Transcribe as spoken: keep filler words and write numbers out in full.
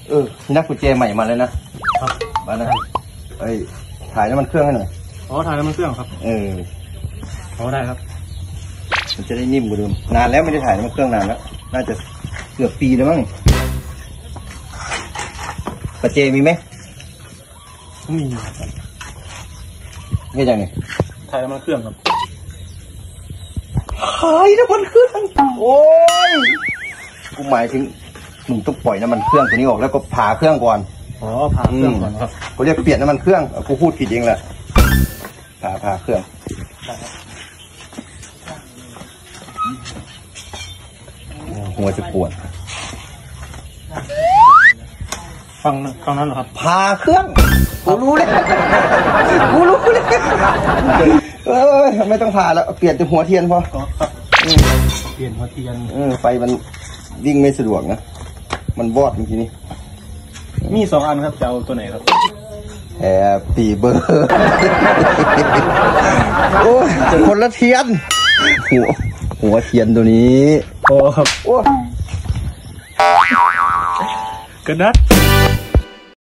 เออนักกุญแจใหม่มาเลยนะครับมานะไอ้ถ่ายน้ำมันเครื่องให้หน่อยอ๋อถ่ายน้ำมันเครื่องครับเอออ๋อได้ครับมันจะได้นิ่มกว่าเดิมนานแล้วไม่ได้ถ่ายน้ำมันเครื่องนานแล้วน่าจะเกือบปีแล้วมั้งปัจเจมีไหมมีเงี้ยจังนี่ถ่ายน้ำมันเครื่องครับถ่ายน้ำมันเครื่องโอ้ยกูหมายถึงมึงต้องปล่อยน้ำมันเครื่องตัวนี้ออกแล้วก็ผ่าเครื่องก่อนอ๋อผ่าเครื่องก่อนครับกูเรียกเปลี่ยนน้ำมันเครื่องกูพูดผิดเองแหละผ่าผ่าเครื่องหัวจะปวดฟังฟังนั้นเหรอครับผ่าเครื่องกูรู้เลยกูรู้เลยเออไม่ต้องผ่าแล้วเปลี่ยนแต่หัวเทียนพอเปลี่ยนหัวเทียนเออไฟมันวิ่งไม่สะดวกนะมันวอดเมื่อกี้นี้มีสองอันครับจะเอาตัวไหนครับแฮปปี้เบิร์ดโอ้คนละเทียนหัวหัวเทียนตัวนี้โอ้ครับโอ้กระนัด